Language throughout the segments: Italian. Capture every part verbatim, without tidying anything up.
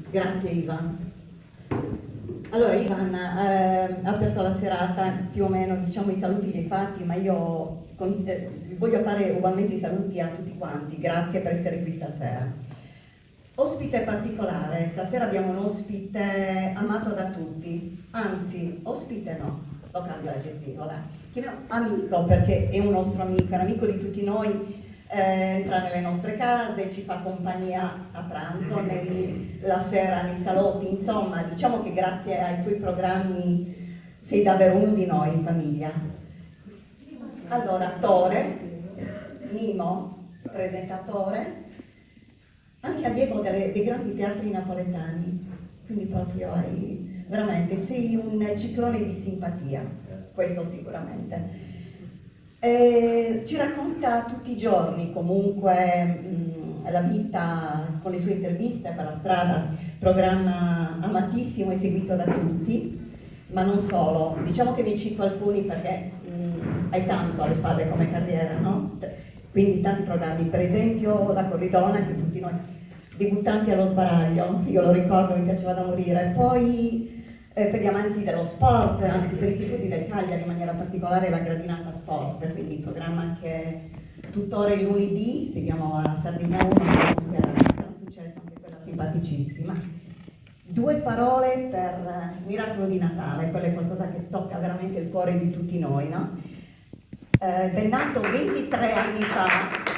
Grazie Ivan. Allora Ivan eh, ha aperto la serata più o meno, diciamo, i saluti dei fatti, ma io con, eh, voglio fare ugualmente i saluti a tutti quanti. Grazie per essere qui stasera. Ospite particolare, stasera abbiamo un ospite amato da tutti, anzi ospite no, lo cambio l'aggettivo, dai. Chiamiamo amico, perché è un nostro amico, è un amico di tutti noi. Eh, entra nelle nostre case, ci fa compagnia a pranzo, nei, la sera nei salotti, insomma, diciamo che grazie ai tuoi programmi sei davvero uno di noi in famiglia. Allora, attore, Mimo, presentatore, anche allievo delle, dei grandi teatri napoletani, quindi proprio hai, veramente sei un ciclone di simpatia, questo sicuramente. Eh, ci racconta tutti i giorni comunque mh, la vita con le sue interviste per la strada, programma amatissimo e seguito da tutti, ma non solo. Diciamo che ne cito alcuni perché mh, hai tanto alle spalle come carriera, no? Quindi tanti programmi, per esempio La Corridona, che tutti noi debuttanti allo sbaraglio, io lo ricordo, mi piaceva da morire, poi Eh, per gli amanti dello sport, anzi per i tifosi del Cagliari in maniera particolare la Gradinata Sport, quindi il programma anche tuttora il lunedì, si chiama Sardegna uno, che era un successo, anche quella simpaticissima. Due parole per il miracolo di Natale, quello è qualcosa che tocca veramente il cuore di tutti noi, no? Eh, Bennato ventitré anni fa.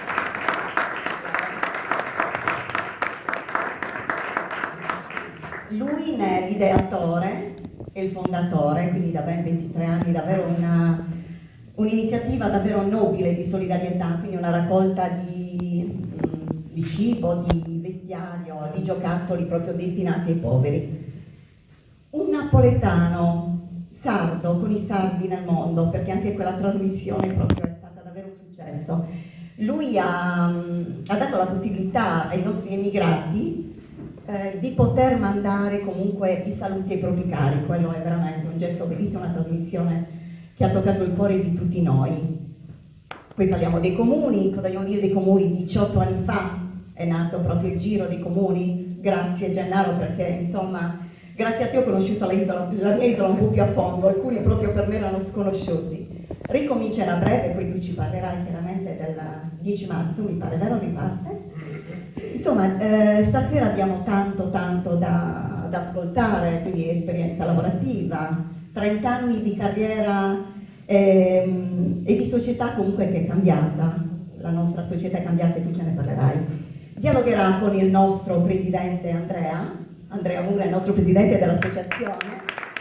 Lui ne è l'ideatore e il fondatore, quindi da ben ventitré anni, davvero un'iniziativa davvero nobile di solidarietà, quindi una raccolta di, di cibo, di vestiario, di giocattoli proprio destinati ai poveri. Un napoletano sardo, con i sardi nel mondo, perché anche quella trasmissione proprio è stata davvero un successo. Lui ha, ha dato la possibilità ai nostri emigrati Eh, di poter mandare comunque i saluti ai propri cari. Quello è veramente un gesto bellissimo, una trasmissione che ha toccato il cuore di tutti noi. Poi parliamo dei comuni, cosa vogliamo dire dei comuni? diciotto anni fa è nato proprio il Giro dei Comuni, grazie Gennaro, perché insomma grazie a te ho conosciuto l'isola, la mia isola un po' più a fondo, alcuni proprio per me erano sconosciuti. Ricomincerà a breve, poi tu ci parlerai chiaramente del dieci marzo, mi pare, vero? Riparte? Insomma, eh, stasera abbiamo tanto tanto da, da ascoltare, quindi esperienza lavorativa, trenta anni di carriera ehm, e di società comunque che è cambiata, la nostra società è cambiata e tu ce ne parlerai. Dialogherà con il nostro presidente Andrea, Andrea Mura, il nostro presidente dell'associazione.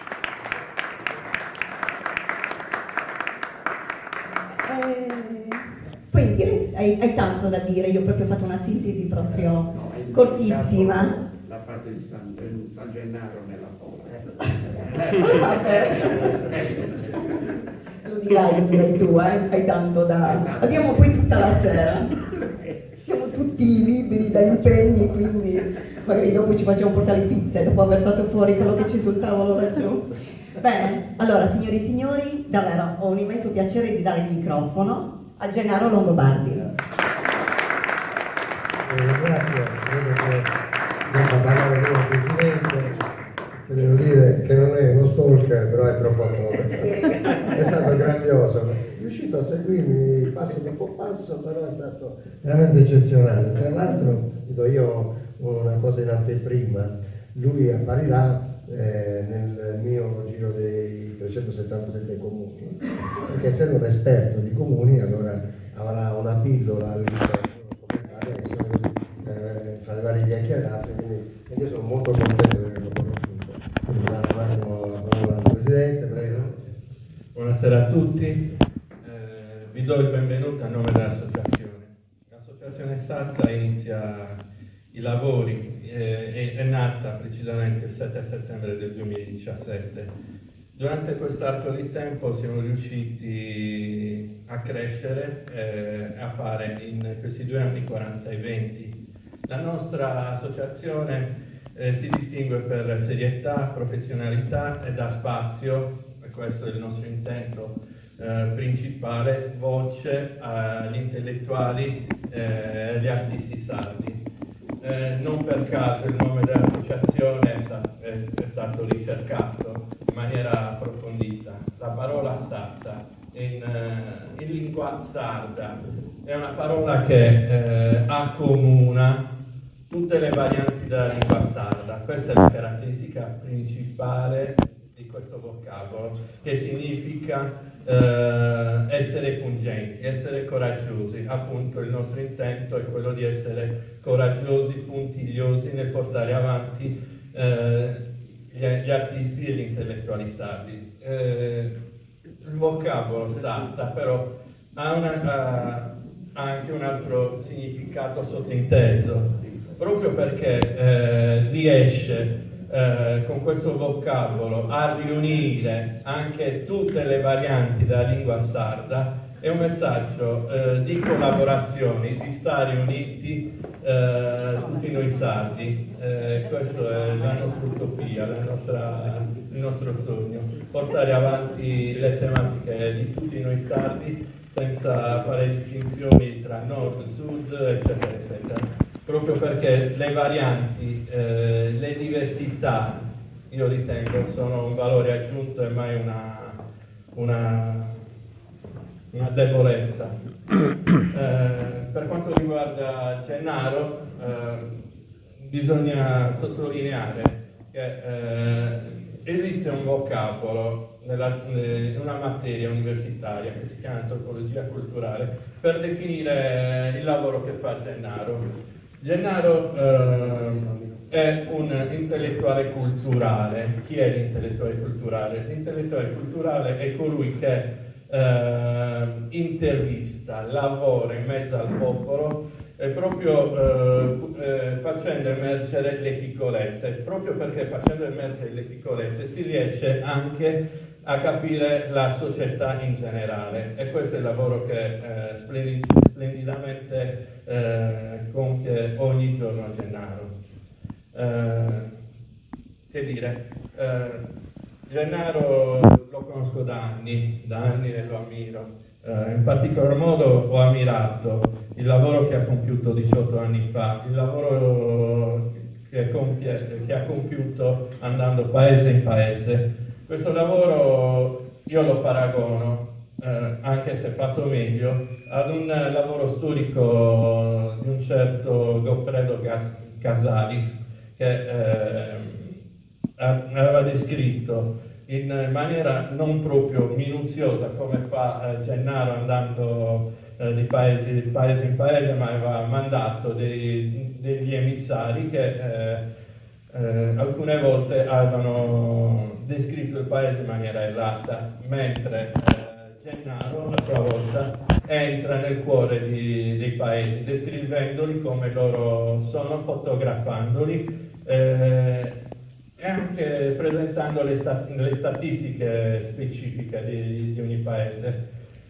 Poi direi, hai, hai tanto da dire, io ho proprio fatto una sintesi proprio no, cortissima. La parte di San, San Gennaro nella Lo dirai, lo dirai tu, eh? Hai tanto da... Abbiamo poi tutta la sera. Siamo tutti liberi da impegni, quindi magari dopo ci facciamo portare le pizze, dopo aver fatto fuori quello che c'è sul tavolo laggiù. Bene, allora signori e signori, davvero ho un immenso piacere di dare il microfono a Gennaro Longobardi. Eh, grazie, credo che devo parlare con il Presidente, che devo dire che non è uno stalker, però è troppo amore. È stato grandioso, è riuscito a seguirmi passo dopo passo, però è stato veramente eccezionale. Tra l'altro, do io una cosa in anteprima, lui apparirà Eh, nel mio giro dei trecentosettantasette comuni, perché essendo un esperto di comuni allora avrà una pillola adesso eh, fra le varie chiacchierate, quindi, quindi io sono molto contento di averlo conosciuto. Quindi un attimo la parola al Presidente, prego. Buonasera a tutti, eh, vi do il benvenuto a nome dell'associazione. L'associazione Sazza inizia i lavori, eh, è, è nata precisamente il sette settembre del duemiladiciassette. Durante quest'arco di tempo siamo riusciti a crescere e eh, a fare in questi due anni quaranta eventi. La nostra associazione eh, si distingue per serietà, professionalità e dà spazio, e questo è il nostro intento eh, principale, voce agli intellettuali e agli artisti sardi. eh, non per caso il nome dell'associazione è, sta, è, è stato ricercato in maniera approfondita. La parola stazza in, eh, in lingua sarda è una parola che eh, accomuna tutte le varianti della lingua sarda. Questa è la caratteristica principale di questo vocabolo, che significa eh, essere pungenti, essere coraggiosi. Appunto il nostro intento è quello di essere coraggiosi, puntigliosi nel portare avanti eh, gli, gli artisti e gli intellettuali sardi. Eh, il vocabolo salsa però ha, una, ha anche un altro significato sottinteso, proprio perché eh, riesce eh, con questo vocabolo a riunire anche tutte le varianti della lingua sarda. È un messaggio eh, di collaborazione, di stare uniti eh, tutti noi sardi. Eh, questa è la nostra utopia, la nostra, il nostro sogno, portare avanti le tematiche di tutti noi sardi senza fare distinzioni tra nord, sud, eccetera, eccetera. Proprio perché le varianti, eh, le diversità, io ritengo, sono un valore aggiunto e mai una, una, una debolezza. Eh, per quanto riguarda Gennaro, eh, bisogna sottolineare che eh, esiste un vocabolo nella, in una materia universitaria che si chiama antropologia culturale per definire il lavoro che fa Gennaro. Gennaro eh, è un intellettuale culturale. Chi è l'intellettuale culturale? L'intellettuale culturale è colui che eh, intervista, lavora in mezzo al popolo, eh, proprio eh, eh, facendo emergere le piccolezze. Proprio perché facendo emergere le piccolezze si riesce anche a capire la società in generale, e questo è il lavoro che eh, splendid splendidamente eh, compie ogni giorno Gennaro. Eh, che dire, eh, Gennaro lo conosco da anni, da anni e lo ammiro. Eh, in particolar modo ho ammirato il lavoro che ha compiuto diciotto anni fa, il lavoro che, compie, che ha compiuto andando paese in paese. Questo lavoro io lo paragono, eh, anche se fatto meglio, ad un lavoro storico di un certo Goffredo Casalis, che eh, aveva descritto in maniera non proprio minuziosa come fa eh, Gennaro andando eh, di, paese, di paese in paese, ma aveva mandato dei, degli emissari che eh, eh, alcune volte avevano descritto il paese in maniera errata, mentre eh, Gennaro a sua volta entra nel cuore di, dei paesi, descrivendoli come loro sono, fotografandoli eh, e anche presentando le, stat le statistiche specifiche di, di ogni paese.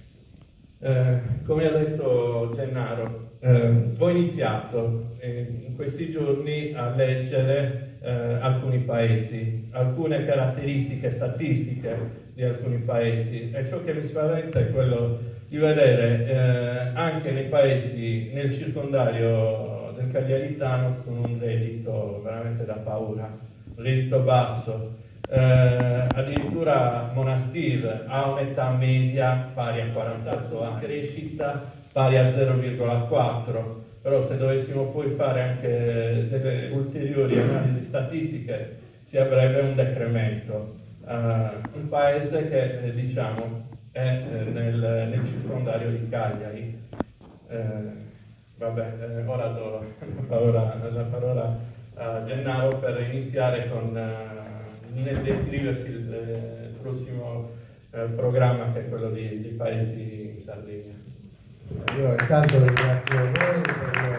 Eh, come ha detto Gennaro, eh, ho iniziato eh, in questi giorni a leggere eh, alcuni paesi, alcune caratteristiche statistiche di alcuni paesi, e ciò che mi spaventa è quello di vedere eh, anche nei paesi nel circondario del Cagliaritano con un reddito veramente da paura, un reddito basso. Eh, addirittura Monastir ha un'età media pari a quarantotto anni, crescita pari a zero virgola quattro, però se dovessimo poi fare anche delle ulteriori analisi statistiche si avrebbe un decremento. Eh, un paese che eh, diciamo è eh, nel, nel circondario di Cagliari. Eh, vabbè, eh, ora do la parola, la parola a Gennaro per iniziare con eh, nel descriversi il, eh, il prossimo eh, programma, che è quello di, di Paesi in Sardegna. Io intanto ringrazio voi per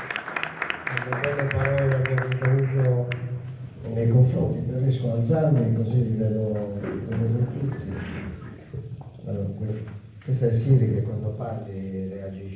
le belle parole che avete avuto nei confronti. Preferisco alzarmi così vi vedo, vi vedo tutti. Allora, questo è Siri che quando parli reagisce.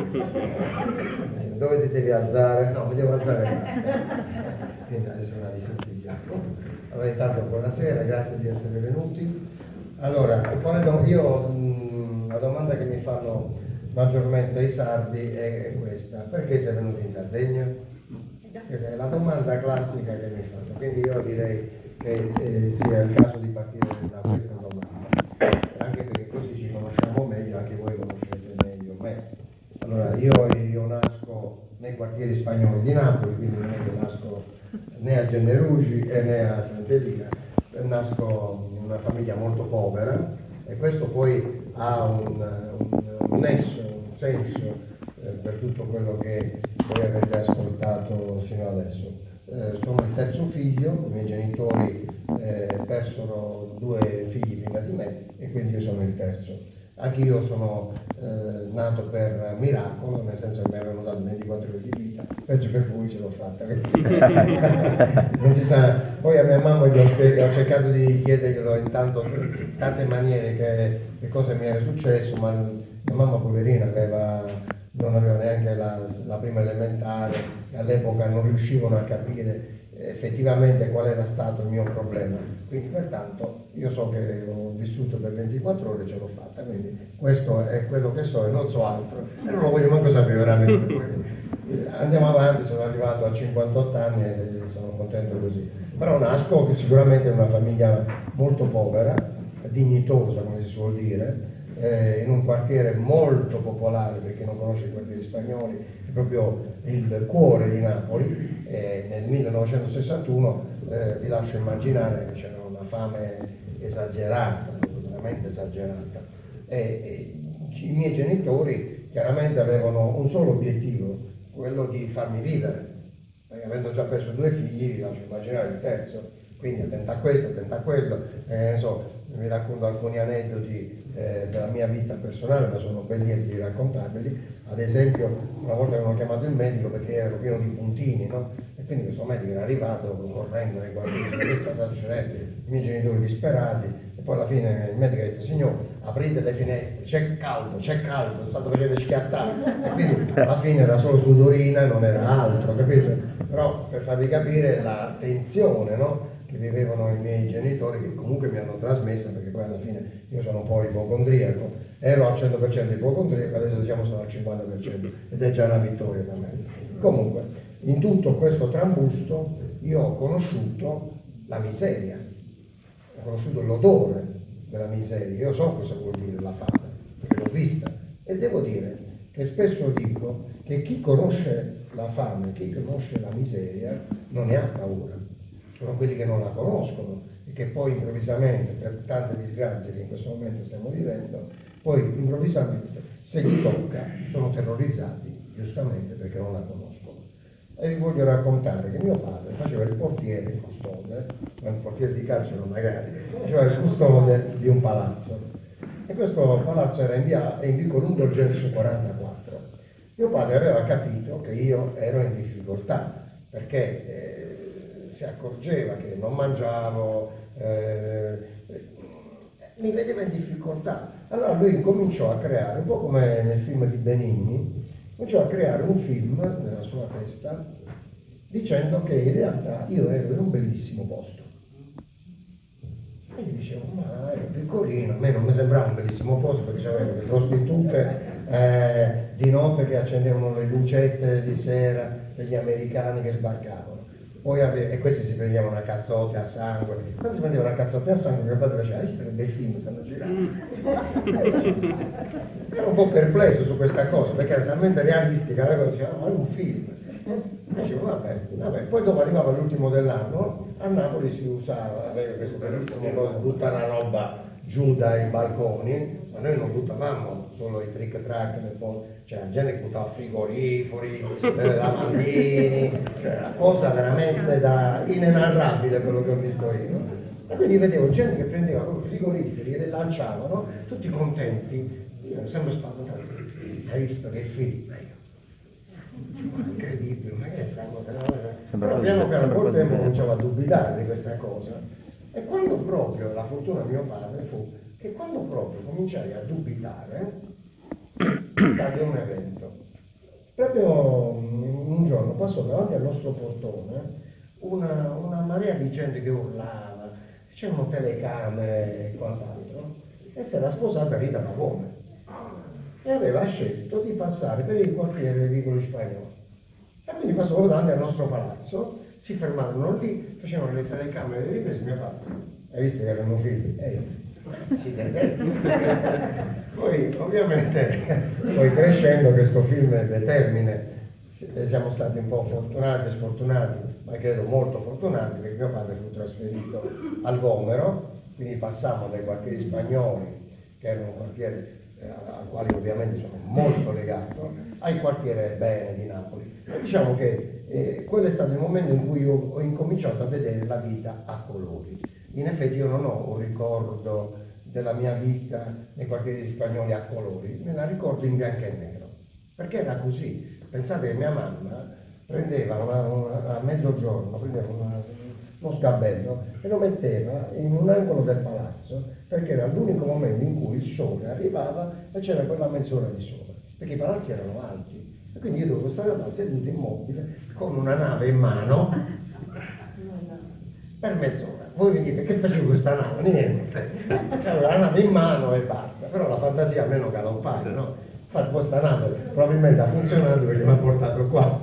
Dove ti devi alzare? No, mi devo alzare e basta. Quindi adesso la risentiamo. Allora intanto buonasera, grazie di essere venuti. Allora, io mh, la domanda che mi fanno maggiormente i sardi è questa: perché sei venuto in Sardegna? Questa è la domanda classica che mi fanno, quindi io direi che eh, sia il caso di partire da questa domanda, anche perché così ci conosciamo meglio, anche voi conoscete meglio me. Allora, io, io nasco nei quartieri spagnoli di Napoli, quindi non è che nasco né a Gennerugi né a Sant'Elia, nasco in una famiglia molto povera e questo poi ha un, un, un nesso, un senso eh, per tutto quello che voi avete ascoltato fino adesso. Eh, sono il terzo figlio, i miei genitori eh, persero due figli prima di me e quindi io sono il terzo. Anche io sono eh, nato per miracolo, nel senso che mi avevano dato ventiquattro ore di vita, peggio per voi ce l'ho fatta. Non si sa. Poi a mia mamma gli ho, spiegato, ho cercato di chiederglielo in tanto, tante maniere che, che cosa mi era successo, ma mia mamma poverina aveva, non aveva neanche la, la prima elementare, e all'epoca non riuscivano a capire effettivamente qual era stato il mio problema, quindi pertanto io so che ho vissuto per ventiquattro ore e ce l'ho fatta, quindi questo è quello che so e non so altro e non lo voglio manco sapere veramente. Andiamo avanti, sono arrivato a cinquantotto anni e sono contento così, però nasco sicuramente in una famiglia molto povera, dignitosa come si suol dire, eh, in un quartiere molto popolare, per chi non conosce i quartieri spagnoli, è proprio il cuore di Napoli. E nel millenovecentosessantuno eh, vi lascio immaginare che c'era una fame esagerata, veramente esagerata, e, e i miei genitori chiaramente avevano un solo obiettivo, quello di farmi vivere, perché avendo già perso due figli vi lascio immaginare il terzo, quindi attenta a questo, attenta a quello, eh, so, vi racconto alcuni aneddoti eh, della mia vita personale, ma sono ben lieto di raccontarveli. Ad esempio, una volta avevano chiamato il medico perché ero pieno di puntini, no? E quindi questo medico era arrivato correndo nei guardini, che sta succedendo, i miei genitori disperati, e poi alla fine il medico ha detto: signore, aprite le finestre, c'è caldo, c'è caldo, sto stato facendo schiattare, e quindi alla fine era solo sudorina, non era altro, capito? Però per farvi capire la tensione, no? Che vivevano i miei genitori, che comunque mi hanno trasmessa, perché poi alla fine io sono un po' ipocondriaco, ero al cento per cento ipocondriaco, adesso diciamo sono al cinquanta per cento ed è già una vittoria per me. Comunque, in tutto questo trambusto io ho conosciuto la miseria, ho conosciuto l'odore della miseria, io so cosa vuol dire la fame, perché l'ho vista, e devo dire che spesso dico che chi conosce la fame, chi conosce la miseria, non ne ha paura. Sono quelli che non la conoscono e che poi improvvisamente, per tante disgrazie che in questo momento stiamo vivendo, poi improvvisamente, se gli tocca, sono terrorizzati, giustamente perché non la conoscono. E vi voglio raccontare che mio padre faceva il portiere, il custode, ma il portiere di carcere magari, faceva il custode di un palazzo. E questo palazzo era in via, in vicolo Ungolgensu quarantaquattro. Mio padre aveva capito che io ero in difficoltà, perché eh, si accorgeva che non mangiavo, eh, mi vedeva in difficoltà. Allora lui incominciò a creare, un po' come nel film di Benigni, cominciò a creare un film nella sua testa dicendo che in realtà io ero in un bellissimo posto. E gli dicevo: ma ero piccolino, a me non mi sembrava un bellissimo posto perché c'erano le prostitute eh, di notte che accendevano le lucette di sera per gli americani che sbarcavano. Poi ave- e questi si prendevano a cazzotte a sangue. Quando si prendevano a cazzotte a sangue, mio padre faceva: hai visto che bei film stanno girando? Ero un po' perplesso su questa cosa perché era talmente realistica la cosa, diceva: ma è un film. E dicevo: vabbè, vabbè. Poi dopo arrivava l'ultimo dell'anno, a Napoli si usava, aveva queste bellissime cose, tutta la roba giù dai balconi, ma noi non buttavamo solo i trick track, cioè la gente buttava frigoriferi, eh, lavandini, cioè una cosa veramente da inenarrabile quello che ho visto io. E quindi vedevo gente che prendeva proprio frigoriferi e le lanciavano, tutti contenti. Io ero sempre spaventato: hai visto che film? Incredibile, ma che è sta cosa? Però piano piano col tempo cominciavo a dubitare di questa cosa. E quando proprio, la fortuna di mio padre fu che quando proprio cominciai a dubitare, accade un evento. Proprio un giorno passò davanti al nostro portone una, una marea di gente che urlava, c'erano telecamere e quant'altro, e si era sposata Rita Pavone e aveva scelto di passare per il quartiere dei vicoli spagnoli. E E quindi passavano davanti al nostro palazzo, si fermarono lì, facevano le telecamere, le riprese, mio padre, hai visto che erano figli? E io, sì, poi ovviamente, poi crescendo questo film ebbe termine, siamo stati un po' fortunati e sfortunati, ma credo molto fortunati, perché mio padre fu trasferito al Vomero, quindi passammo dai quartieri spagnoli, che erano quartieri eh, ai quali ovviamente sono molto legato, ai quartieri bene di Napoli. E diciamo che eh, quello è stato il momento in cui io ho incominciato a vedere la vita a colori. In effetti io non ho un ricordo della mia vita nei quartieri spagnoli a colori, me la ricordo in bianco e nero, perché era così. Pensate che mia mamma prendeva una, una, a mezzogiorno, prendeva una, uno sgabello e lo metteva in un angolo del palazzo, perché era l'unico momento in cui il sole arrivava e c'era quella mezz'ora di sole, perché i palazzi erano alti. E quindi io dovevo stare là seduto immobile con una nave in mano per mezz'ora. Voi mi dite che facevo questa nave? Niente, c'avevo la nave in mano e basta, però la fantasia almeno galoppare, no? Infatti questa nave probabilmente ha funzionato perché mi ha portato qua.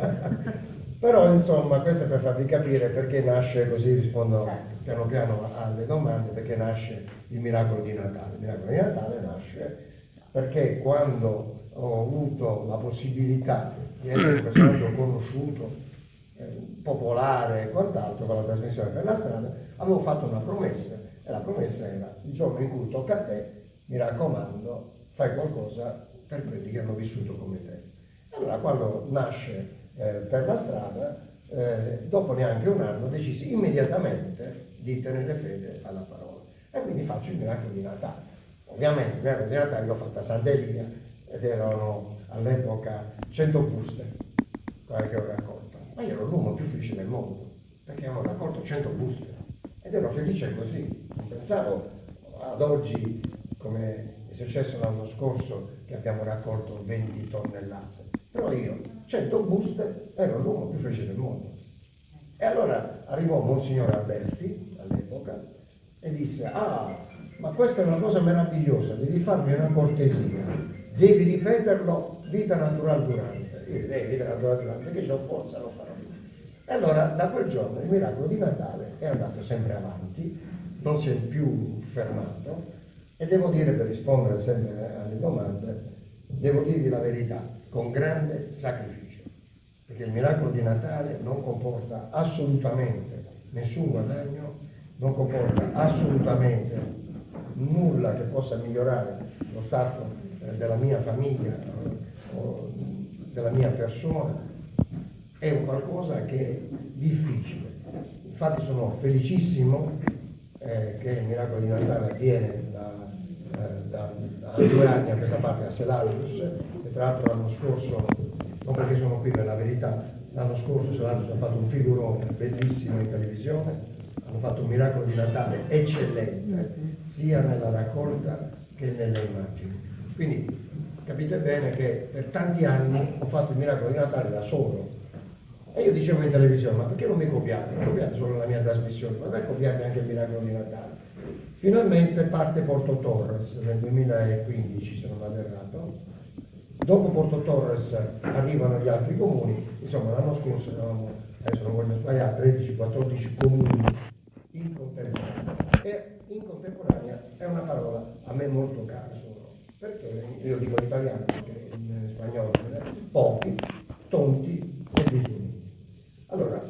Però insomma questo è per farvi capire perché nasce, così rispondo piano piano alle domande, perché nasce il miracolo di Natale. Il miracolo di Natale nasce perché quando ho avuto la possibilità di essere un personaggio conosciuto, eh, popolare e quant'altro con la trasmissione per la strada, avevo fatto una promessa, e la promessa era: il giorno in cui tocca a te, mi raccomando, fai qualcosa per quelli che hanno vissuto come te. Allora quando nasce eh, per la strada, eh, dopo neanche un anno decisi immediatamente di tenere fede alla parola, e quindi faccio il miracolo di Natale. Ovviamente il miracolo di Natale l'ho fatta a Sant'Elia ed erano all'epoca cento buste che ho raccolto, ma io ero l'uomo più felice del mondo perché avevo raccolto cento buste ed ero felice così. Non pensavo ad oggi, come è successo l'anno scorso, che abbiamo raccolto venti tonnellate, però io cento buste ero l'uomo più felice del mondo. E allora arrivò Monsignor Alberti all'epoca e disse: ah, ma questa è una cosa meravigliosa, devi farmi una cortesia, devi ripeterlo vita naturale durante. Io direi vita naturale durante, che c'ho forza, lo farò. E allora da quel giorno il miracolo di Natale è andato sempre avanti, non si è più fermato, e devo dire, per rispondere sempre alle domande, devo dirvi la verità, con grande sacrificio, perché il miracolo di Natale non comporta assolutamente nessun guadagno, non comporta assolutamente nulla che possa migliorare lo stato eh, della mia famiglia eh, o della mia persona, è un qualcosa che è difficile. Infatti sono felicissimo eh, che il miracolo di Natale avviene da, eh, da, da due anni a questa parte a Selargius, che tra l'altro l'anno scorso, non perché sono qui per la verità, l'anno scorso Selargius ha fatto un figurone bellissimo in televisione, hanno fatto un miracolo di Natale eccellente, sia nella raccolta che nelle immagini. Quindi capite bene che per tanti anni ho fatto il miracolo di Natale da solo. E io dicevo in televisione: ma perché non mi copiate? Non copiate solo la mia trasmissione, ma dai, copiate anche il miracolo di Natale. Finalmente parte Porto Torres nel duemilaquindici, se non vado errato. Dopo Porto Torres arrivano gli altri comuni, insomma l'anno scorso eravamo, adesso non voglio sbagliare, tredici quattordici comuni in contemporanea. E in contemporanea è una parola a me molto cara, perché io dico in italiano, perché in spagnolo pochi, tonti e disuniti. Allora,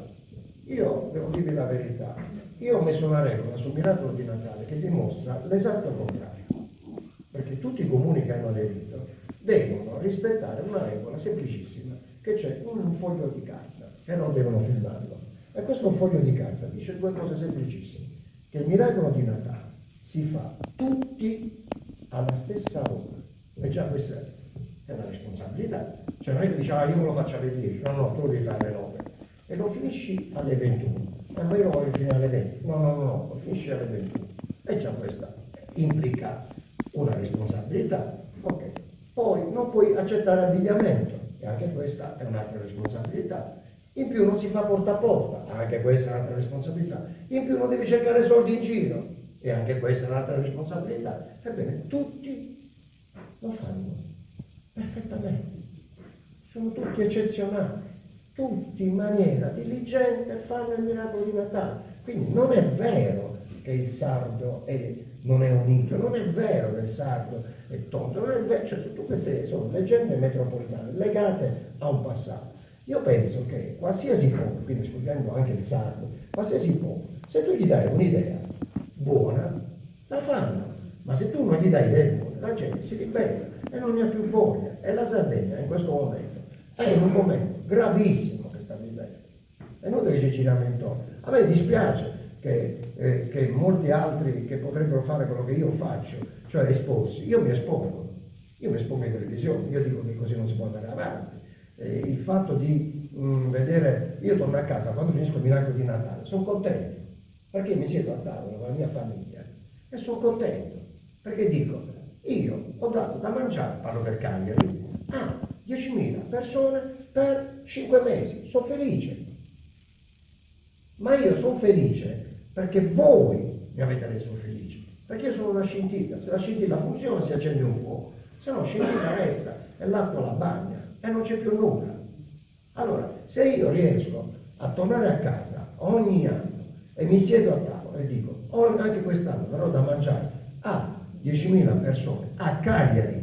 io devo dirvi la verità, io ho messo una regola sul miracolo di Natale che dimostra l'esatto contrario, perché tutti i comuni che hanno aderito devono rispettare una regola semplicissima, che c'è un foglio di carta, però devono firmarlo. E questo foglio di carta dice due cose semplicissime: che il miracolo di Natale si fa tutti alla stessa ora, e già questa è una responsabilità. Cioè non è che dici: ah, io me lo faccio alle dieci, no, no, tu lo devi fare alle nove e lo finisci alle ventuno, e poi lo voglio finire alle venti, no, no, no, lo finisci alle ventuno, e già questa implica una responsabilità. Ok, poi non puoi accettare abbigliamento, e anche questa è un'altra responsabilità. In più non si fa porta a porta, anche questa è un'altra responsabilità. In più non devi cercare soldi in giro, e anche questa è un'altra responsabilità. Ebbene, tutti lo fanno perfettamente, sono tutti eccezionali, tutti. tutti in maniera diligente fanno il miracolo di Natale. Quindi non è vero che il sardo è, non è unito, non è vero che il sardo è tonto, non è vero, cioè tutte queste sono leggende metropolitane legate a un passato. Io penso che qualsiasi popolo, quindi escludendo anche il sardo, qualsiasi popolo, se tu gli dai un'idea buona, la fanno, ma se tu non gli dai idee buone, la gente si ribella e non ne ha più voglia. E la Sardegna in questo momento è in un momento gravissimo che sta vivendo. È inutile che ci giriamo intorno. A me dispiace che, eh, che molti altri che potrebbero fare quello che io faccio, cioè esporsi. Io mi espongo, io mi espongo in televisione, io dico che così non si può andare avanti. Eh, il fatto di mh, vedere, io torno a casa quando finisco il miracolo di Natale, sono contento, perché mi siedo a tavola con la mia famiglia e sono contento, perché dico, io ho dato da mangiare, parlo per Cagliari, a diecimila persone per cinque mesi, sono felice. Ma io sono felice perché voi mi avete reso felice, perché io sono una scintilla, se la scintilla funziona si accende un fuoco, se no scintilla resta e l'acqua la bagna e non c'è più nulla. Allora, se io riesco a tornare a casa ogni anno e mi siedo a tavola e dico, oh, anche quest'anno darò da mangiare a diecimila persone a Cagliari,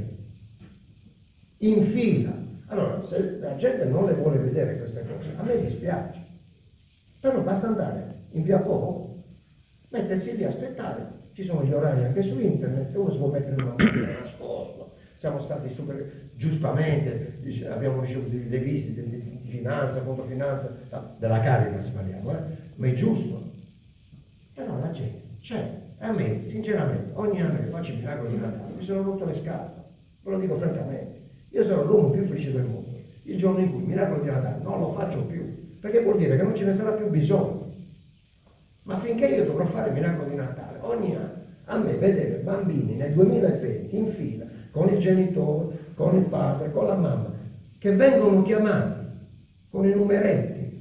in fila, allora se la gente non le vuole vedere queste cose, a me dispiace. Però basta andare in via Po, mettersi lì a aspettare, ci sono gli orari anche su internet, uno si può mettere in una macchina nascosto, siamo stati super, giustamente, dice, abbiamo ricevuto dei visti di, di, di finanza, controfinanza, della Caritas parliamo, eh? Ma è giusto. Però la gente c'è, e a me, sinceramente, ogni anno che faccio il miracolo di Natale mi sono rotto le scatole, ve lo dico francamente, io sono l'uomo più felice del mondo, il giorno in cui il miracolo di Natale non lo faccio più, perché vuol dire che non ce ne sarà più bisogno. Ma finché io dovrò fare il miracolo di Natale ogni anno, a me vedere bambini nel duemilaventi in fila con il genitore, con il padre, con la mamma, che vengono chiamati con i numeretti.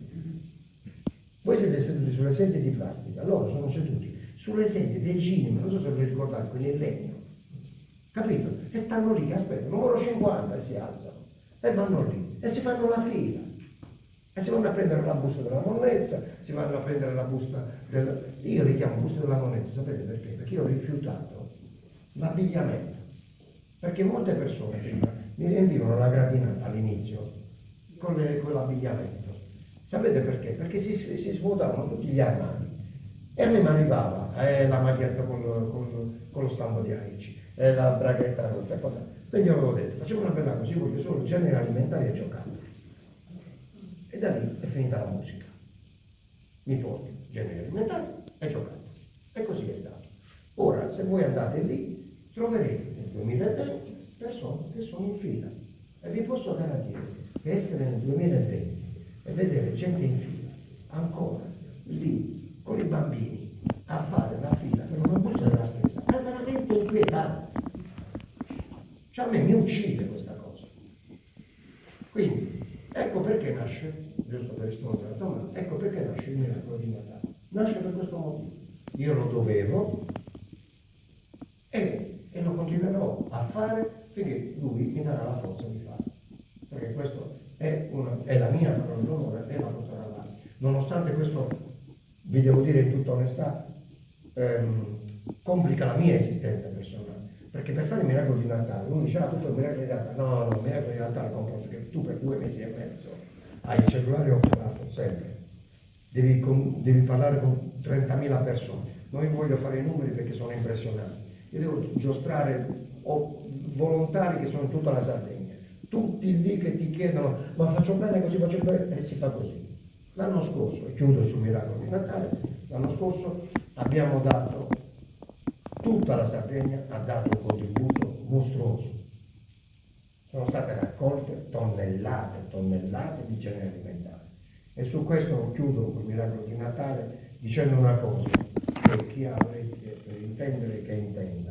Voi siete seduti sulle sedie di plastica, loro sono seduti sulle sedie dei cinema, non so se vi ricordate, quelli in legno, capito? E stanno lì che aspettano, loro cinquanta e si alzano e vanno lì e si fanno la fila. E si vanno a prendere la busta della monnezza, si vanno a prendere la busta del... Io li chiamo busta della monnezza, sapete perché? Perché io ho rifiutato l'abbigliamento. Perché molte persone prima mi riempivano la gratinata all'inizio con, le, con l'abbigliamento. Sapete perché? Perché si, si svuotavano tutti gli armadi. E a me mi arrivava eh, la maglietta con, con, con lo stampo di Aici, eh, la braghetta rotta e così. Quindi io avevo detto, facciamo una bella cosa, io voglio solo generi alimentari e giocattoli. E da lì è finita la musica. Mi porti generi alimentari e giocattoli. E così è stato. Ora, se voi andate lì, troverete nel duemilaventi persone che sono in fila. E vi posso garantire che essere nel duemilaventi e vedere gente in fila, ancora lì, con i bambini, a fare la fila per una busta della spesa, è veramente inquietante. Cioè a me mi uccide questa cosa. Quindi, ecco perché nasce, giusto per rispondere alla domanda, ecco perché nasce il miracolo di Natale. Nasce per questo motivo. Io lo dovevo e, e lo continuerò a fare finché lui mi darà la forza di farlo. Perché questo è, una, è la mia parola d'onore e la porterò avanti. Nonostante questo, vi devo dire in tutta onestà, ehm, complica la mia esistenza personale. Perché per fare il miracolo di Natale, uno dice, ah, tu fai il miracolo di Natale. No, no, il miracolo di Natale comporta che tu per due mesi e mezzo hai il cellulare occupato, sempre. Devi, con, devi parlare con trentamila persone. Non vi voglio fare i numeri perché sono impressionanti. Io devo giostrare, ho volontari che sono in tutta la Sardegna. Tutti lì che ti chiedono, ma faccio bene così, faccio bene, e si fa così. L'anno scorso, e chiudo sul miracolo di Natale, l'anno scorso abbiamo dato, tutta la Sardegna ha dato un contributo mostruoso. Sono state raccolte tonnellate e tonnellate di generi alimentari. E su questo chiudo col miracolo di Natale dicendo una cosa, che chi ha orecchie per intendere che intenda.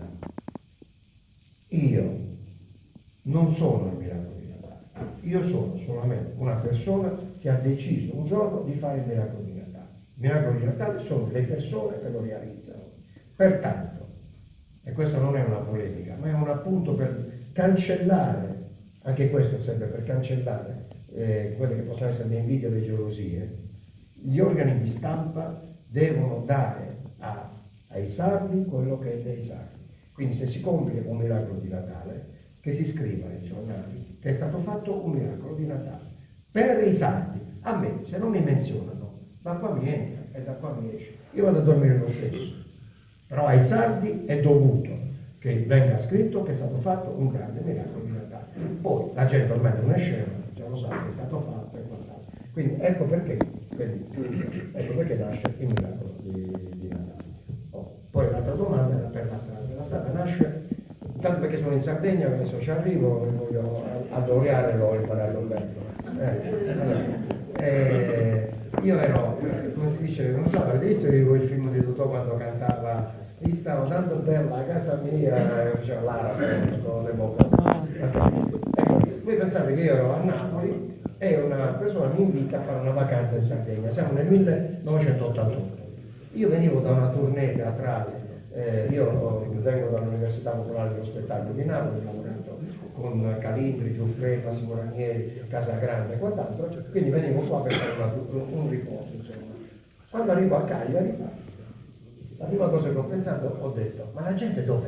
Io non sono il miracolo di Natale, io sono solamente una persona che ha deciso un giorno di fare il miracolo di Natale. Il miracolo di Natale sono le persone che lo realizzano. Pertanto, e questa non è una polemica, ma è un appunto per cancellare, anche questo serve per cancellare eh, quelle che possono essere le invidie e le gelosie, gli organi di stampa devono dare a, ai sardi quello che è dei sardi. Quindi se si compie un miracolo di Natale, che si scriva nei giornali che è stato fatto un miracolo di Natale. Per i sardi, a me, se non mi menzionano, da qua mi entra e da qua mi esce. Io vado a dormire lo stesso. Però ai sardi è dovuto che venga scritto che è stato fatto un grande miracolo di Natale. Poi la gente ormai non è scema, già lo sa che è stato fatto e quant'altro. Quindi ecco perché, quindi, ecco perché nasce il miracolo di, di Natale. Oh, poi l'altra domanda era per la strada. La strada nasce, tanto perché sono in Sardegna, adesso ci arrivo, voglio all'Oriale l'ho imparato Umberto. Eh, allora, eh, io ero, come si dice, non so, avete visto il film di Totò quando cantava "Mi stavo tanto bella a casa mia", faceva l'arabe con le bocche. Ecco, voi pensate che io ero a Napoli e una persona mi invita a fare una vacanza in Sardegna, siamo nel millenovecentottantotto. Io venivo da una tournée teatrale, eh, io vengo dall'Università Popolare dello Spettacolo di Napoli, ho lavorato con Calindri, Giuffre, Massimo Ranieri, Casagrande e quant'altro, quindi venivo qua per fare una, un riposo, insomma. Quando arrivo a Cagliari, la prima cosa che ho pensato, ho detto, ma la gente dov'è?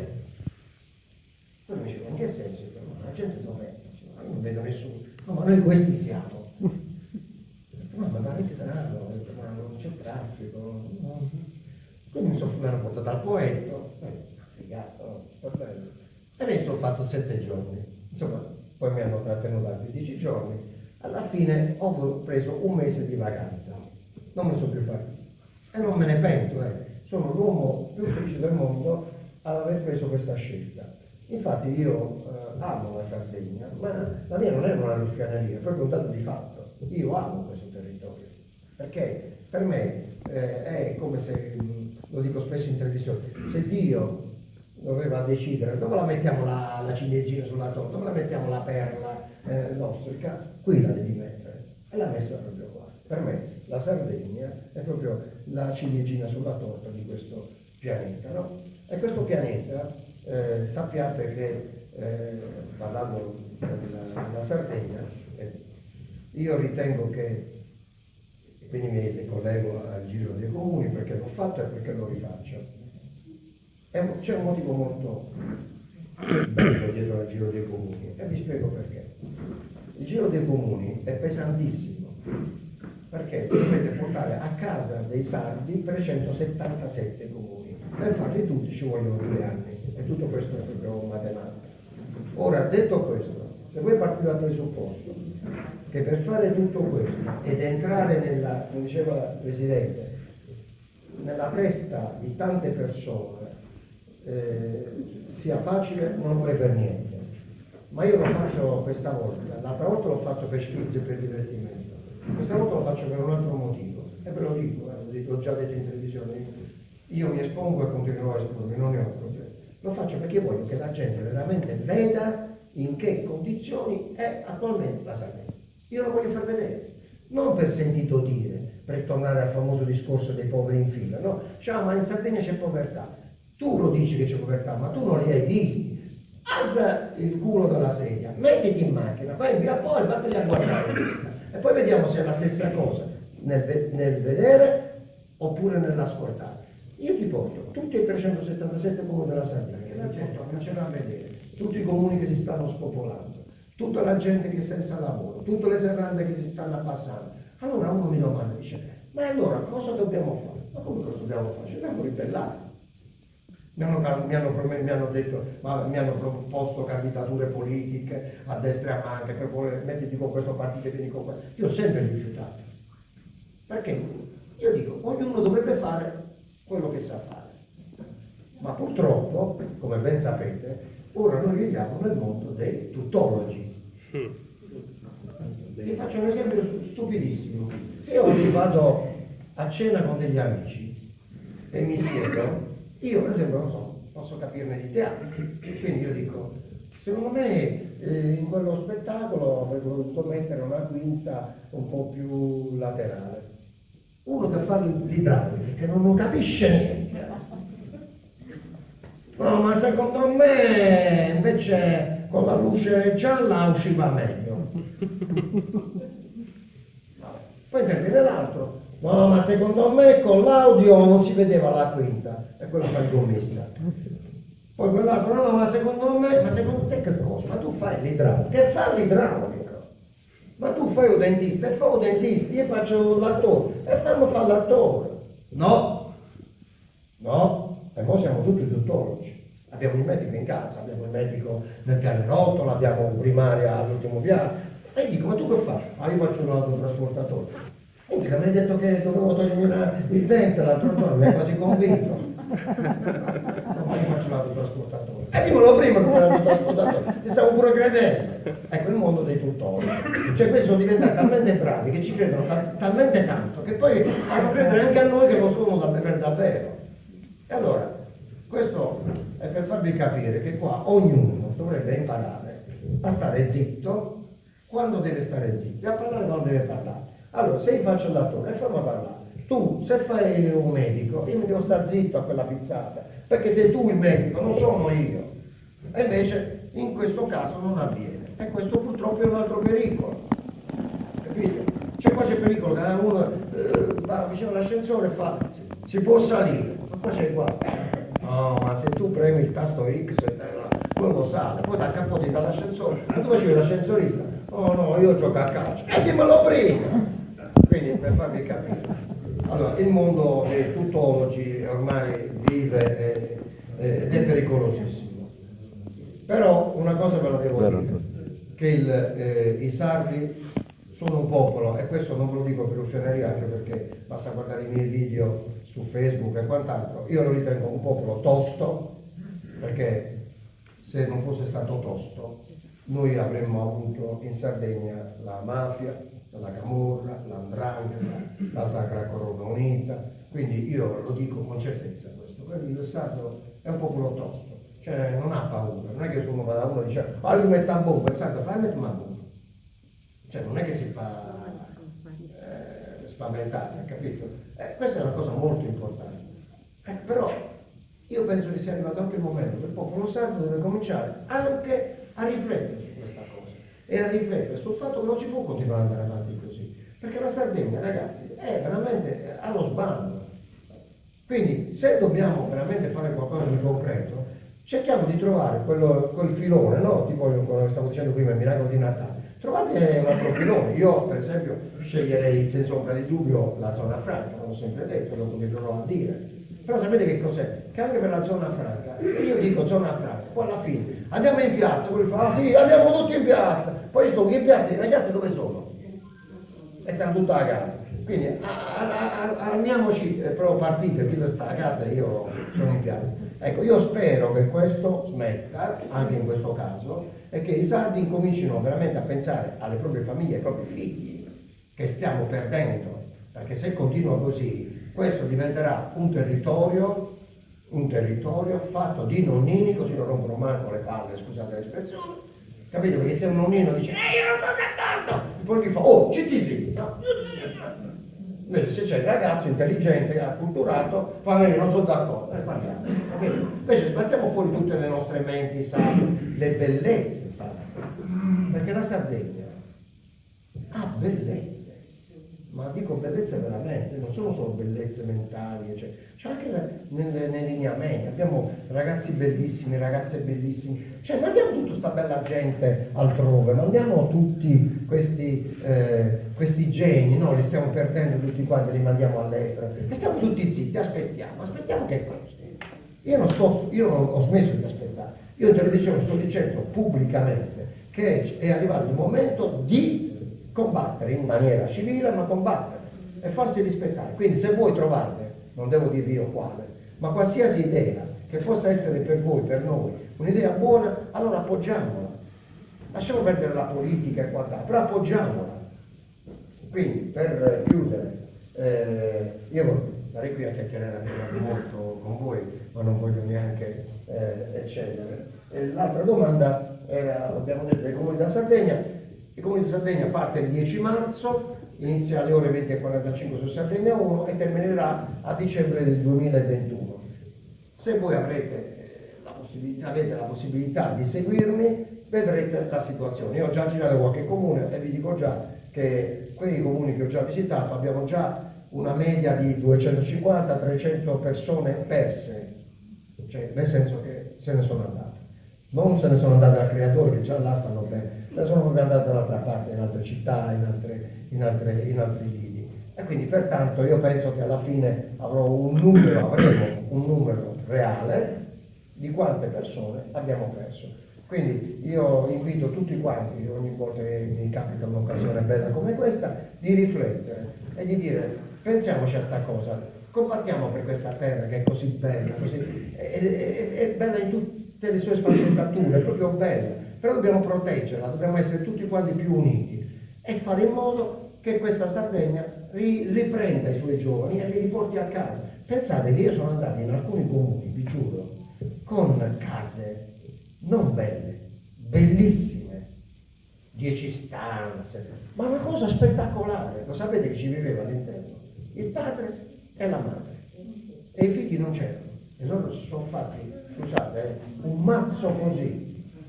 Poi mi dicevo, in che senso? La gente dov'è? Ma io non vedo nessuno. No, ma noi questi siamo. No, ma pare strano, ma non c'è traffico. No. Quindi mi, sono, mi hanno portato al poetto, figato, e mi sono fatto sette giorni. Insomma, poi mi hanno trattenuto altri dieci giorni. Alla fine ho preso un mese di vacanza. Non mi sono più partito. E non me ne pento, eh. Sono l'uomo più felice del mondo ad aver preso questa scelta. Infatti io eh, amo la Sardegna, ma la mia non è una ruffianeria, è proprio un dato di fatto. Io amo questo territorio, perché per me eh, è come se, lo dico spesso in televisione, se Dio doveva decidere dove la mettiamo la, la ciliegina sulla torta, dove la mettiamo la perla eh, l'ostrica, qui la devi mettere, e l'ha messa proprio qua. Per me la Sardegna è proprio la ciliegina sulla torta di questo pianeta, no? E questo pianeta, eh, sappiate che, eh, parlando della, della Sardegna, eh, io ritengo che, quindi mi ricollego al Giro dei Comuni perché l'ho fatto e perché lo rifaccio. C'è un motivo molto bello dietro al Giro dei Comuni e vi spiego perché. Il Giro dei Comuni è pesantissimo perché dovete portare a casa dei sardi trecentosettantasette comuni. Per farli tutti ci vogliono due anni e tutto questo è proprio matematica. Ora, detto questo, se voi partite dal presupposto che per fare tutto questo ed entrare nella, come diceva il Presidente, nella testa di tante persone eh, sia facile, non lo è per niente. Ma io lo faccio questa volta, l'altra volta l'ho fatto per sfizio e per divertimento. Questa volta lo faccio per un altro motivo, e ve lo dico, eh, l'ho già detto in televisione, io mi espongo e continuerò a espormi, non ne ho problemi. Lo faccio perché voglio che la gente veramente veda in che condizioni è attualmente la Sardegna. Io lo voglio far vedere, non per sentito dire, per tornare al famoso discorso dei poveri in fila, no? Ciao, ma in Sardegna c'è povertà. Tu lo dici che c'è povertà, ma tu non li hai visti. Alza il culo dalla sedia, mettiti in macchina, vai via poi, vatteli a guardare. E poi vediamo se è la stessa cosa nel, nel vedere oppure nell'ascoltare. Io ti porto tutti i trecentosettantasette comuni della Sardegna, la gente comincerà a vedere, tutti i comuni che si stanno spopolando, tutta la gente che è senza lavoro, tutte le serrande che si stanno abbassando. Allora uno mi domanda, dice, ma allora cosa dobbiamo fare? Ma come cosa dobbiamo fare? Ci dobbiamo ribellare. Mi hanno, mi, hanno, mi hanno detto, ma mi hanno proposto candidature politiche a destra e a manca, per poi mettiti con questo partito e vieni con questo. Io ho sempre rifiutato. Perché? Io dico, ognuno dovrebbe fare quello che sa fare. Ma purtroppo, come ben sapete, ora noi viviamo nel mondo dei tuttologi. Vi faccio un esempio stupidissimo. Se oggi vado a cena con degli amici e mi siedo, io per esempio non so, posso capirne di teatro, quindi io dico, secondo me eh, in quello spettacolo avrei voluto mettere una quinta un po' più laterale. Uno che fa l'idraulico, che non, non capisce niente. No, ma secondo me invece con la luce gialla usciva meglio. viene l'altro, no ma secondo me con l'audio non si vedeva la quinta, e quello fa il gommista. Poi quell'altro, no ma secondo me, ma secondo te che cosa? Ma tu fai l'idraulico, che fa l'idraulico? Ma tu fai un dentista, e fa un dentista, io faccio l'attore, e fammi fare l'attore. No, no, e noi siamo tutti tuttologi. Abbiamo il medico in casa, abbiamo il medico nel pianerottolo, abbiamo un primaria all'ultimo piano. E gli dico, ma tu che fai? Ah, io faccio un autotrasportatore. Pensi che mi hai detto che dovevo togliermi una, il dente l'altro giorno, mi hai quasi convinto. No, ma io faccio l'autotrasportatore. E dimmelo prima che fai l'autotrasportatore, ti stavo pure credendo. Ecco il mondo dei tuttologi. Cioè questi sono diventati talmente bravi che ci credono tal- talmente tanto che poi fanno credere anche a noi che lo sono da, per davvero. E allora, questo è per farvi capire che qua ognuno dovrebbe imparare a stare zitto quando deve stare zitto e a parlare quando deve parlare. Allora, se io faccio l'attore, fammi parlare. Tu, se fai un medico, io mi devo stare zitto a quella pizzata, perché sei tu il medico, non sono io. E invece, in questo caso non avviene. E questo purtroppo è un altro pericolo. Capite? Cioè qua c'è il pericolo che uno eh, va vicino all'ascensore e fa, si, si può salire, ma qua c'è il guasto. No, ma se tu premi il tasto X, quello sale, poi da capote dall'ascensore, ma tu facevi l'ascensorista? Oh no, io gioco a calcio, e dimmelo prima! Quindi per farvi capire. Allora, il mondo dei tuttologi ormai vive eh, eh, ed è pericolosissimo. Però una cosa ve la devo dire, che il, eh, i sardi sono un popolo, e questo non ve lo dico per uffianeria, anche perché basta guardare i miei video su Facebook e quant'altro, io lo ritengo un popolo tosto, perché se non fosse stato tosto noi avremmo avuto in Sardegna la mafia, la camorra, l'andrangheta, la Sacra Corona Unita, quindi io lo dico con certezza questo, quindi il sardo è un popolo tosto, cioè non ha paura, non è che uno va da uno e dice ah lui mette a bomba, il sardo fa mettere una bomba, cioè non è che si fa eh, spaventare, capito? Eh, questa è una cosa molto importante, eh, però io penso che sia arrivato anche il momento che il popolo sardo deve cominciare anche a riflettere su questa cosa e a riflettere sul fatto che non si può continuare ad andare avanti così, perché la Sardegna, ragazzi, è veramente allo sbando. Quindi se dobbiamo veramente fare qualcosa di concreto, cerchiamo di trovare quello, quel filone, no? Tipo come stavo dicendo prima, il miracolo di Natale. Trovate un altro filone. Io per esempio sceglierei senza ombra di dubbio la zona franca, l'ho sempre detto, lo continuerò a dire. Però sapete che cos'è? Che anche per la zona franca, se io dico zona franca, poi alla fine andiamo in piazza, quelli fa, ah sì, andiamo tutti in piazza, poi sto in piazza, e gli altri dove sono? E stanno tutti a casa. Quindi armiamoci, eh, però partite, chi sta a casa e io sono in piazza. Ecco, io spero che questo smetta, anche in questo caso, e che i sardi incomincino veramente a pensare alle proprie famiglie, ai propri figli, che stiamo perdendo, perché se continua così, questo diventerà un territorio, un territorio fatto di nonnini, così non rompono manco le palle, scusate l'espressione, capito? Perché se un nonnino dice, eh io non sono d'accordo, poi gli fa, oh, ci ti sì, no? Invece se c'è il ragazzo intelligente, acculturato, fa, io non sono d'accordo, e parliamo, capito? Invece sbattiamo fuori tutte le nostre menti sarde, le bellezze sarde, perché la Sardegna ha bellezze. Ma dico bellezze veramente, non sono solo bellezze mentali, cioè, c'è anche la, nel, nei lineamenti, abbiamo ragazzi bellissimi, ragazze bellissime, cioè mandiamo tutta questa bella gente altrove, mandiamo tutti questi, eh, questi geni, no? Li stiamo perdendo tutti quanti, li mandiamo all'estero, e siamo tutti zitti, aspettiamo, aspettiamo che cosa? Io non, sto, io non ho smesso di aspettare, io in televisione sto dicendo pubblicamente che è arrivato il momento di combattere in maniera civile, ma combattere e farsi rispettare. Quindi se voi trovate, non devo dirvi io quale, ma qualsiasi idea che possa essere per voi, per noi, un'idea buona, allora appoggiamola. Lasciamo perdere la politica e quant'altro, però appoggiamola. Quindi, per chiudere, eh, io sarei qui a chiacchierare molto con voi, ma non voglio neanche eh, eccedere. E l'altra domanda era, abbiamo detto, dei comuni della Sardegna. Il Comune di Sardegna parte il dieci marzo, inizia alle ore venti e quarantacinque su Sardegna uno e terminerà a dicembre del duemilaventuno. Se voi avrete la possibilità, avete la possibilità di seguirmi, vedrete la situazione. Io ho già girato qualche comune e vi dico già che che quei comuni che ho già visitato abbiamo già una media di duecentocinquanta trecento persone perse, cioè nel senso che se ne sono andate. Non se ne sono andate al creatore, che già là stanno bene, se ne sono proprio andate dall'altra parte, in altre città, in, altre, in, altre, in altri lidi. E quindi pertanto io penso che alla fine avrò un numero, avremo un numero reale di quante persone abbiamo perso. Quindi io invito tutti quanti, ogni volta che mi capita un'occasione bella come questa, di riflettere e di dire, pensiamoci a sta cosa, combattiamo per questa terra che è così bella, così, è, è, è bella in tutte le sue sfaccettature, è proprio bella, però dobbiamo proteggerla, dobbiamo essere tutti quanti più uniti e fare in modo che questa Sardegna ri, riprenda i suoi giovani e li riporti a casa. Pensate che io sono andato in alcuni comuni, vi giuro, con case non belle, bellissime, dieci stanze, ma una cosa spettacolare. Lo sapete che ci viveva all'interno? Il padre e la madre. E i figli non c'erano. E loro si sono fatti, scusate, eh, un mazzo così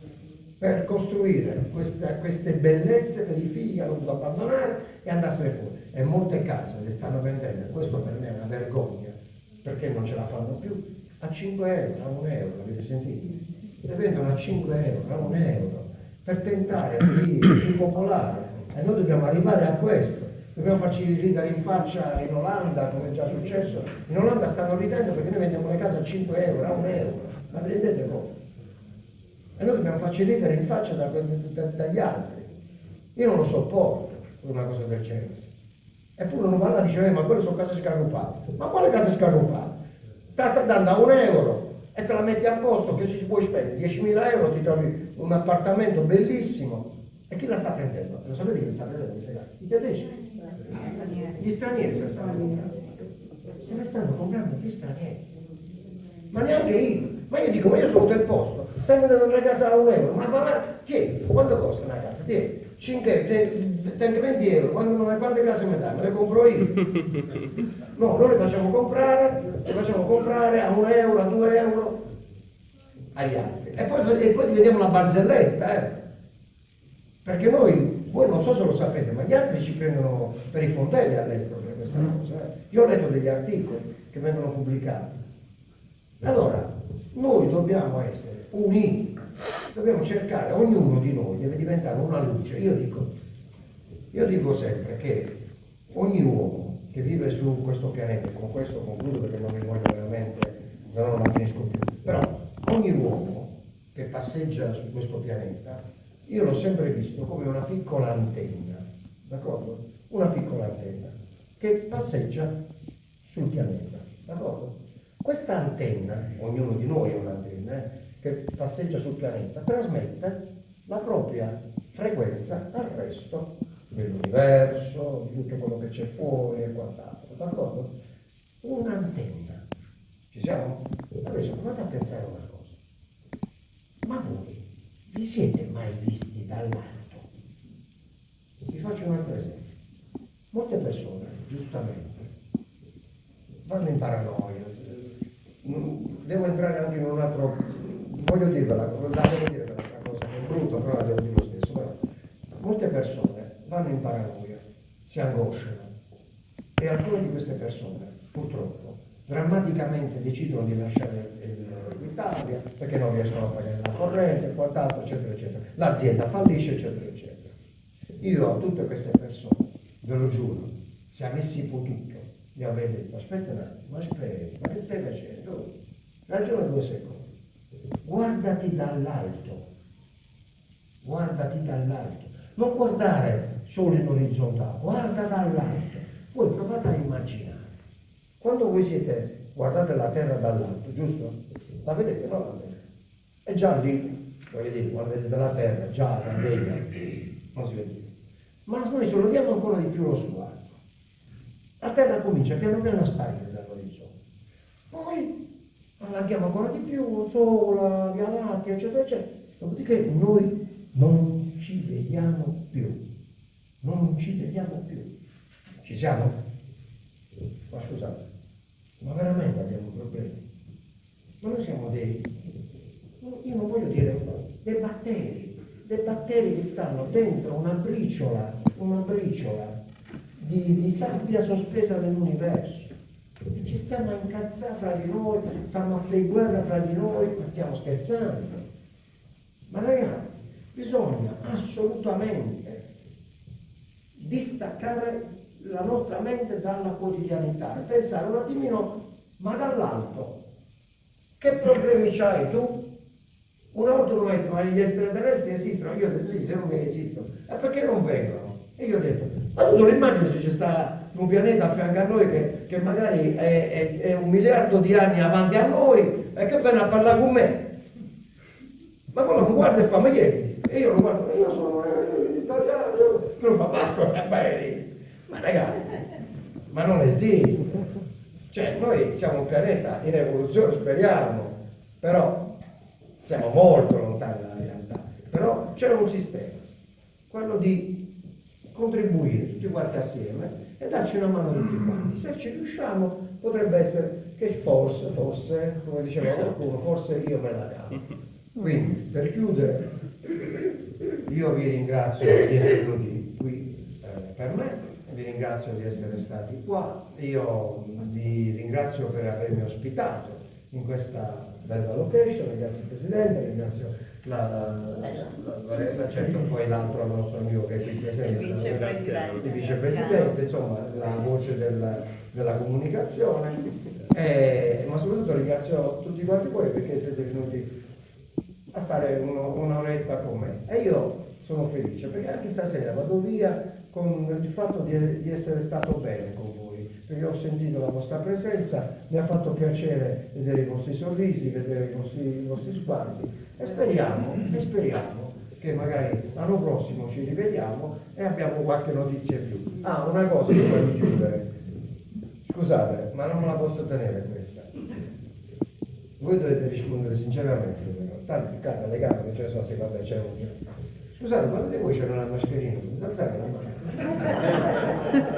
per costruire questa, queste bellezze per i figli che hanno dovuto abbandonare e andarsene fuori. E molte case le stanno vendendo, e questo per me è una vergogna, perché non ce la fanno più, a cinque euro, a un euro, avete sentito? Le vendono a cinque euro, a un euro, per tentare di ripopolare. E noi dobbiamo arrivare a questo. Dobbiamo farci ridere in faccia in Olanda, come è già successo. In Olanda stanno ridendo perché noi vendiamo le case a cinque euro, a un euro. Ma vi rendete conto? E noi dobbiamo farci ridere in faccia da, da, da, dagli altri. Io non lo sopporto, una cosa del genere. Eppure uno va là e dice, eh, ma quelle sono case scarrupate. Ma quale case scarrupate? Te la sta dando a un euro e te la metti a posto, che si puoi spendere diecimila euro, ti trovi un appartamento bellissimo. E chi la sta prendendo? Lo sapete che sta prendendo queste case? I tedeschi. Gli stranieri se le stanno comprando. Se le stanno comprando gli stranieri. Ma neanche io. Ma io dico, ma io sono del posto, stai vendendo una casa a un euro, ma, ma, ma tieni, quanto costa una casa? Tieni, cinque, tengo venti euro, quando, quante case mi dai? Me le compro io. No, noi le facciamo comprare, le facciamo comprare a un euro, a due euro agli altri. E poi, e poi diventiamo una barzelletta, eh. Perché noi, voi non so se lo sapete, ma gli altri ci prendono per i fondelli all'estero per questa cosa. Eh. Io ho letto degli articoli che vengono pubblicati. Allora, noi dobbiamo essere uniti, dobbiamo cercare, ognuno di noi deve diventare una luce. Io dico, io dico sempre che ogni uomo che vive su questo pianeta, con questo concludo perché non mi voglio veramente, se no non la finisco più, però ogni uomo che passeggia su questo pianeta, io l'ho sempre visto come una piccola antenna, d'accordo? Una piccola antenna che passeggia sul pianeta, d'accordo? Questa antenna, ognuno di noi è un'antenna, eh, che passeggia sul pianeta, trasmette la propria frequenza al resto dell'universo, di tutto quello che c'è fuori e quant'altro, d'accordo? Un'antenna. Ci siamo? Adesso provate a pensare una cosa. Ma voi vi siete mai visti dall'alto? Vi faccio un altro esempio. Molte persone, giustamente, vanno in paranoia. Devo entrare anche in un altro, voglio dirvela, la devo dire questa cosa, è brutto, però la devo dire lo stesso. Però, molte persone vanno in paranoia, si angosciano e alcune di queste persone, purtroppo, drammaticamente decidono di lasciare l'Italia perché non riescono a pagare la corrente, quant'altro, eccetera, eccetera. L'azienda fallisce, eccetera, eccetera. Io a tutte queste persone, ve lo giuro, se avessi potuto, gli avrei detto, aspetta un attimo, ma aspetta, ma che stai facendo? Ragiona due secondi. Guardati dall'alto, guardati dall'alto, non guardare solo in orizzontale, guarda dall'alto. Voi provate a immaginare, quando voi siete, guardate la terra dall'alto, giusto? La vedete, no? La vedete. E già lì, voglio dire, quando vedete la terra, già la veglia, non si vede. Ma noi solleviamo ancora di più lo sguardo. La terra comincia piano piano a sparire dall'orizzonte. Poi allarghiamo ancora di più, Sole, Via Lattea, eccetera, eccetera. Dopodiché noi non ci vediamo più. Non ci vediamo più. Ci siamo? Ma scusate, ma veramente abbiamo problemi? Ma noi siamo dei, io non voglio dire, dei batteri. dei batteri che stanno dentro una briciola, una briciola di, di sabbia sospesa nell'universo. E ci stiamo a incazzare fra di noi, stiamo a fare guerra fra di noi, ma stiamo scherzando. Ma ragazzi, bisogna assolutamente distaccare la nostra mente dalla quotidianità e pensare un attimino, ma dall'alto, che problemi c'hai tu? Una volta uno mi ha detto, ma gli extraterrestri esistono? Io ho detto sì, se non mi esistono. E perché non vengono? E io ho detto, ma tu non immagini se c'è sta un pianeta a fianco a noi che, che magari è, è, è un miliardo di anni avanti a noi e che viene a parlare con me? Ma quello mi guarda e fa, ma chi è questo? E io lo guardo, io sono italiano, quello fa, ma ascolta, ma ragazzi, ma non esiste. Cioè, noi siamo un pianeta in evoluzione, speriamo, però siamo molto lontani dalla realtà. Però c'è un sistema, quello di contribuire tutti quanti assieme e darci una mano tutti quanti. Se ci riusciamo, potrebbe essere che forse, forse, come diceva qualcuno, forse io me la cavo. Quindi, per chiudere, io vi ringrazio di essere venuti qui eh, per me, vi ringrazio di essere stati qua, io vi ringrazio per avermi ospitato in questa bella location, ringrazio il Presidente, ringrazio la, la, la, la certo poi l'altro al nostro amico che è qui presente, il vicepresidente, il vicepresidente, insomma la voce del, della comunicazione, e, ma soprattutto ringrazio tutti quanti voi perché siete venuti a stare uno, un'oretta con me e io sono felice perché anche stasera vado via con il fatto di, di essere stato bene con voi, perché ho sentito la vostra presenza, mi ha fatto piacere vedere i vostri sorrisi, vedere i vostri, i vostri sguardi e speriamo, e speriamo che magari l'anno prossimo ci rivediamo e abbiamo qualche notizia in più. Ah, una cosa prima di chiudere, scusate, ma non me la posso tenere questa. Voi dovete rispondere sinceramente, però. Tanto piccate le gambe, ce ne so se vabbè c'è un... Scusate, quando di voi c'era la mascherina? Alzate la mano.